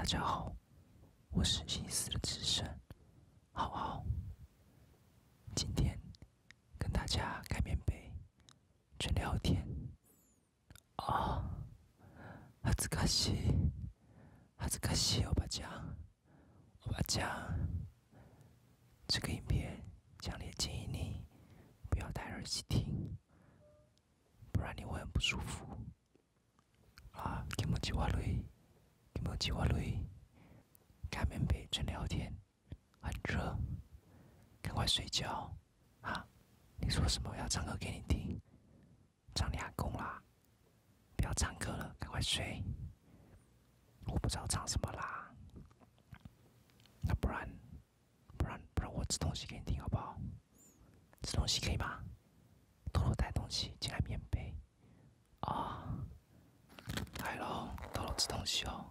大家好，我是心思的之神，好好。今天跟大家盖棉被，纯聊天啊，哈兹卡西，哈兹卡西，欧巴酱，欧巴酱。这个影片强烈建议你不要戴耳机听，不然你会很不舒服啊。気持ち悪い，気持ち悪い。盖棉被纯聊天，很热，赶快睡觉啊！你说什么？我要唱歌给你听，唱你阿公啦！不要唱歌了，赶快睡。我不知道唱什么啦，那不然我吃东西给你听好不好？吃东西可以吗？偷偷带东西进来棉被啊！来喽，偷偷吃东西哦。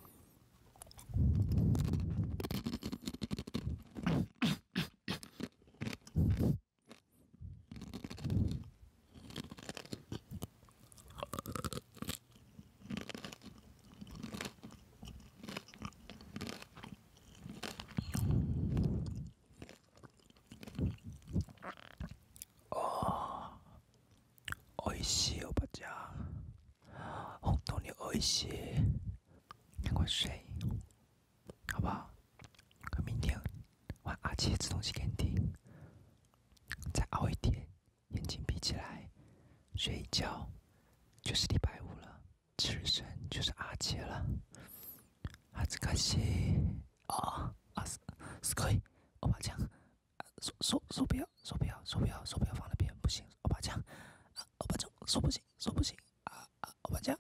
美味しいおばちゃん，本当に美味しい。赶快睡，好不好？明天晚阿七吃东西给你听，再熬一点，眼睛闭起来，睡一觉，就是礼拜五了，次日生就是阿七了。哈兹卡西すごい，欧巴酱，手不要放那边，不行，欧巴酱，欧巴酱，手不行，欧巴酱。